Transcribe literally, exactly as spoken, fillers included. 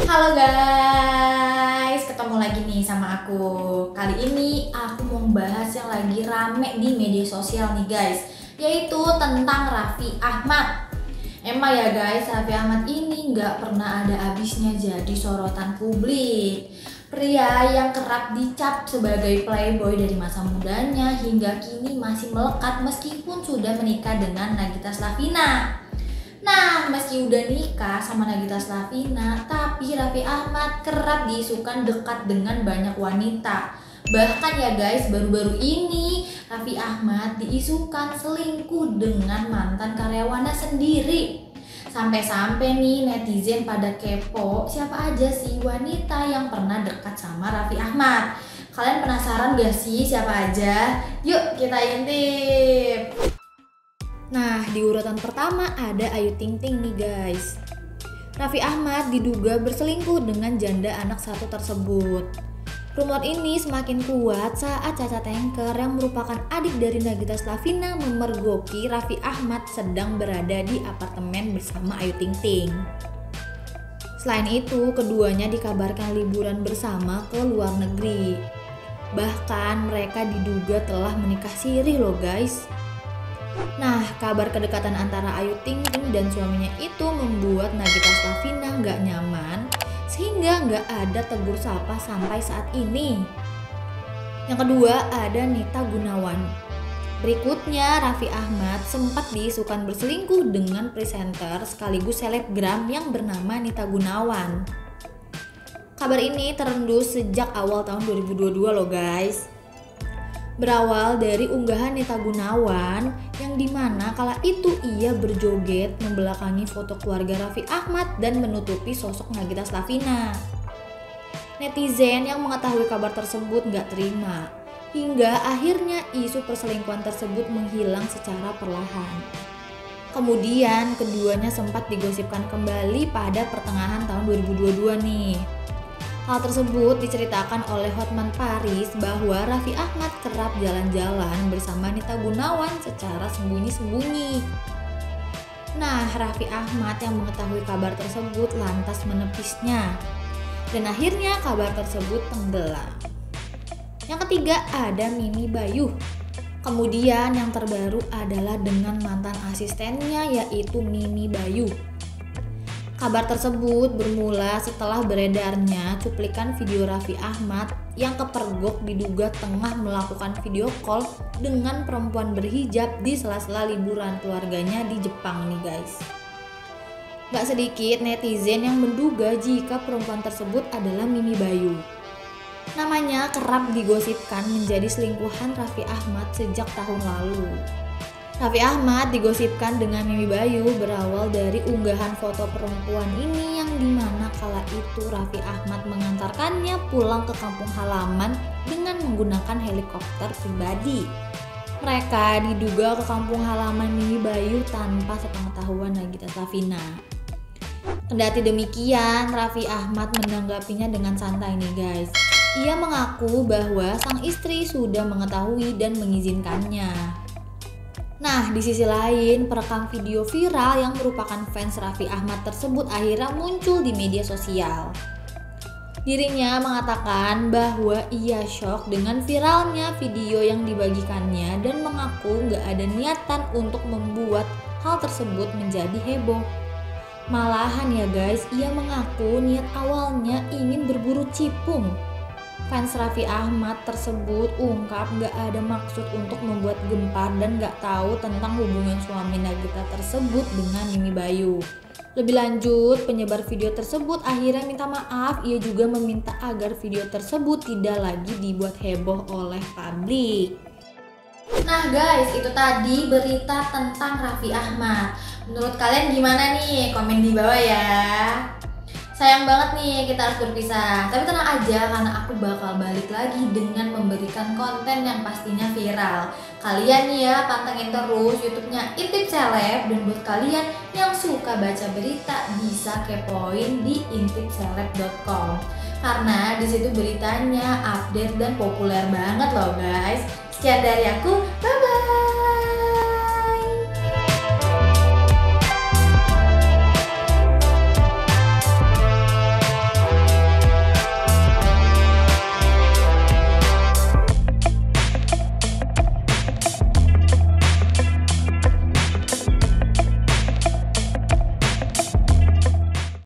Halo guys, ketemu lagi nih sama aku. Kali ini aku mau membahas yang lagi rame di media sosial nih guys, yaitu tentang Raffi Ahmad. Emang ya guys, Raffi Ahmad ini nggak pernah ada habisnya jadi sorotan publik. Pria yang kerap dicap sebagai playboy dari masa mudanya hingga kini masih melekat meskipun sudah menikah dengan Nagita Slavina. Nah, meski udah nikah sama Nagita Slavina, tapi Raffi Ahmad kerap diisukan dekat dengan banyak wanita. Bahkan ya guys, baru-baru ini Raffi Ahmad diisukan selingkuh dengan mantan karyawannya sendiri. Sampai-sampai nih netizen pada kepo siapa aja sih wanita yang pernah dekat sama Raffi Ahmad. Kalian penasaran gak sih siapa aja? Yuk kita intip. Nah, di urutan pertama ada Ayu Ting Ting nih guys. Raffi Ahmad diduga berselingkuh dengan janda anak satu tersebut. Rumor ini semakin kuat saat Caca Tengker yang merupakan adik dari Nagita Slavina memergoki Raffi Ahmad sedang berada di apartemen bersama Ayu Ting Ting. Selain itu, keduanya dikabarkan liburan bersama ke luar negeri. Bahkan mereka diduga telah menikah siri loh guys. Nah, kabar kedekatan antara Ayu Ting Ting dan suaminya itu membuat Nagita Slavina nggak nyaman, sehingga nggak ada tegur sapa sampai saat ini. Yang kedua ada Nita Gunawan. Berikutnya, Raffi Ahmad sempat diisukan berselingkuh dengan presenter sekaligus selebgram yang bernama Nita Gunawan. Kabar ini terendus sejak awal tahun dua ribu dua puluh dua loh guys. Berawal dari unggahan Nita Gunawan yang dimana kala itu ia berjoget membelakangi foto keluarga Raffi Ahmad dan menutupi sosok Nagita Slavina. Netizen yang mengetahui kabar tersebut nggak terima, hingga akhirnya isu perselingkuhan tersebut menghilang secara perlahan. Kemudian keduanya sempat digosipkan kembali pada pertengahan tahun dua ribu dua puluh dua nih. Hal tersebut diceritakan oleh Hotman Paris bahwa Raffi Ahmad kerap jalan-jalan bersama Nita Gunawan secara sembunyi-sembunyi. Nah, Raffi Ahmad yang mengetahui kabar tersebut lantas menepisnya. Dan akhirnya kabar tersebut tenggelam. Yang ketiga ada Mimi Bayu. Kemudian yang terbaru adalah dengan mantan asistennya yaitu Mimi Bayu. Kabar tersebut bermula setelah beredarnya cuplikan video Raffi Ahmad yang kepergok diduga tengah melakukan video call dengan perempuan berhijab di sela-sela liburan keluarganya di Jepang nih guys. Gak sedikit netizen yang menduga jika perempuan tersebut adalah Mimi Bayu. Namanya kerap digosipkan menjadi selingkuhan Raffi Ahmad sejak tahun lalu. Raffi Ahmad digosipkan dengan Mimi Bayu berawal dari unggahan foto perempuan ini yang dimana kala itu Raffi Ahmad mengantarkannya pulang ke kampung halaman dengan menggunakan helikopter pribadi. Mereka diduga ke kampung halaman Mimi Bayu tanpa sepengetahuan Nagita Slavina. Kendati demikian, Raffi Ahmad menanggapinya dengan santai nih guys. Ia mengaku bahwa sang istri sudah mengetahui dan mengizinkannya. Nah, di sisi lain, perekam video viral yang merupakan fans Raffi Ahmad tersebut akhirnya muncul di media sosial. Dirinya mengatakan bahwa ia shock dengan viralnya video yang dibagikannya dan mengaku gak ada niatan untuk membuat hal tersebut menjadi heboh. Malahan ya guys, ia mengaku niat awalnya ingin berburu cipung. Fans Raffi Ahmad tersebut ungkap gak ada maksud untuk membuat gempar dan gak tahu tentang hubungan suami Nagita tersebut dengan Mimi Bayu. Lebih lanjut, penyebar video tersebut akhirnya minta maaf. Ia juga meminta agar video tersebut tidak lagi dibuat heboh oleh publik. Nah guys, itu tadi berita tentang Raffi Ahmad. Menurut kalian gimana nih? Komen di bawah ya. Sayang banget nih kita harus berpisah, tapi tenang aja karena aku bakal balik lagi dengan memberikan konten yang pastinya viral. Kalian nih ya pantengin terus YouTube-nya Intip Seleb, dan buat kalian yang suka baca berita bisa kepoin di intip seleb dot com karena disitu beritanya update dan populer banget loh guys. Sekian dari aku, bye.